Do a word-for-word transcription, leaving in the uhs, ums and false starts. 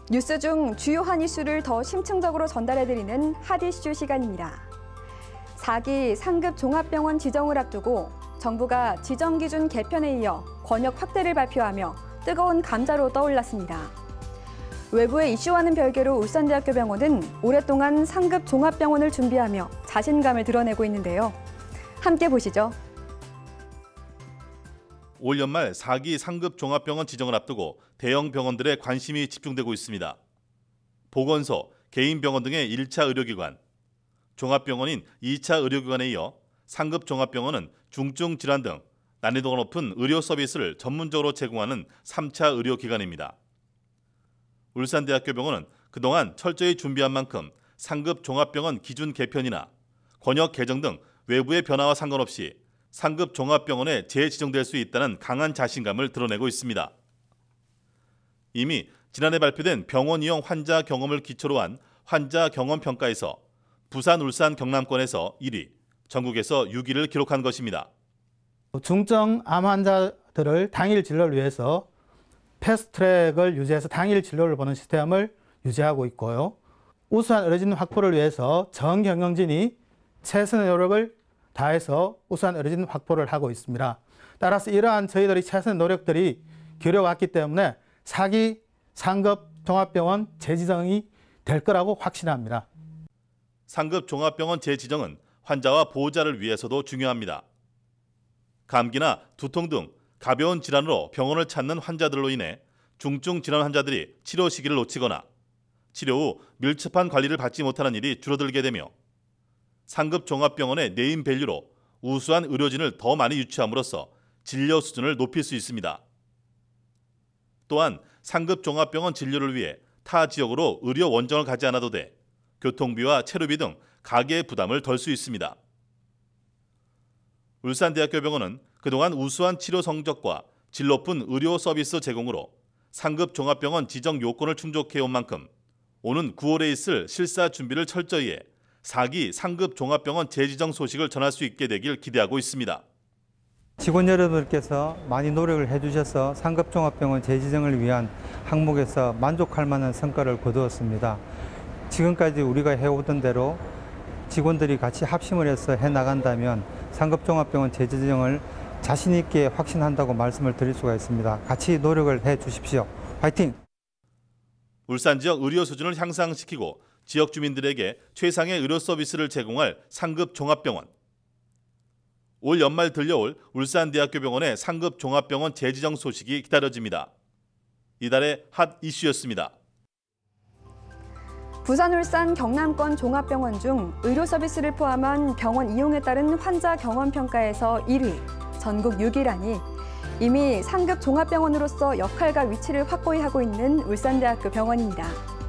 뉴스 중 주요한 이슈를 더 심층적으로 전달해드리는 핫 이슈 시간입니다. 사 기 상급 종합병원 지정을 앞두고 정부가 지정 기준 개편에 이어 권역 확대를 발표하며 뜨거운 감자로 떠올랐습니다. 외부의 이슈와는 별개로 울산대학교 병원은 오랫동안 상급 종합병원을 준비하며 자신감을 드러내고 있는데요. 함께 보시죠. 올 연말 사 기 상급 종합병원 지정을 앞두고 대형 병원들의 관심이 집중되고 있습니다. 보건소, 개인 병원 등의 일 차 의료기관, 종합병원인 이 차 의료기관에 이어 상급 종합병원은 중증 질환 등 난이도가 높은 의료 서비스를 전문적으로 제공하는 삼 차 의료기관입니다. 울산대학교 병원은 그동안 철저히 준비한 만큼 상급 종합병원 기준 개편이나 권역 개정 등 외부의 변화와 상관없이 상급 종합병원에 재지정될 수 있다는 강한 자신감을 드러내고 있습니다. 이미 지난해 발표된 병원 이용 환자 경험을 기초로 한 환자 경험 평가에서 부산, 울산, 경남권에서 일 위, 전국에서 육 위를 기록한 것입니다. 중증 암 환자들을 당일 진료를 위해서 패스트트랙을 유지해서 당일 진료를 보는 시스템을 유지하고 있고요. 우수한 의료진 확보를 위해서 전 경영진이 최선의 노력을 다해서 우수한 의료진 확보를 하고 있습니다. 따라서 이러한 저희들의 최선의 노력들이 기울여왔기 때문에 사 기 상급 종합병원 재지정이 될 거라고 확신합니다. 상급 종합병원 재지정은 환자와 보호자를 위해서도 중요합니다. 감기나 두통 등 가벼운 질환으로 병원을 찾는 환자들로 인해 중증 질환 환자들이 치료 시기를 놓치거나 치료 후 밀접한 관리를 받지 못하는 일이 줄어들게 되며 상급 종합병원의 네임밸류로 우수한 의료진을 더 많이 유치함으로써 진료 수준을 높일 수 있습니다. 또한 상급 종합병원 진료를 위해 타 지역으로 의료 원정을 가지 않아도 돼 교통비와 체류비 등 가계의 부담을 덜 수 있습니다. 울산대학교 병원은 그동안 우수한 치료 성적과 질 높은 의료 서비스 제공으로 상급 종합병원 지정 요건을 충족해온 만큼 오는 구월에 있을 실사 준비를 철저히 해 사 기 상급 종합병원 재지정 소식을 전할 수 있게 되길 기대하고 있습니다. 직원 여러분께서 많이 노력을 해주셔서 상급 종합병원 재지정을 위한 항목에서 만족할 만한 성과를 거두었습니다. 지금까지 우리가 해오던 대로 직원들이 같이 합심을 해서 해나간다면 상급 종합병원 재지정을 자신 있게 확신한다고 말씀을 드릴 수가 있습니다. 같이 노력을 해 주십시오. 화이팅! 울산 지역 의료 수준을 향상시키고 지역 주민들에게 최상의 의료 서비스를 제공할 상급 종합병원. 올 연말 들려올 울산대학교 병원의 상급 종합병원 재지정 소식이 기다려집니다. 이달의 핫 이슈였습니다. 부산, 울산, 경남권 종합병원 중 의료 서비스를 포함한 병원 이용에 따른 환자 경험 평가에서 일 위, 전국 육 위라니 이미 상급 종합병원으로서 역할과 위치를 확고히 하고 있는 울산대학교 병원입니다.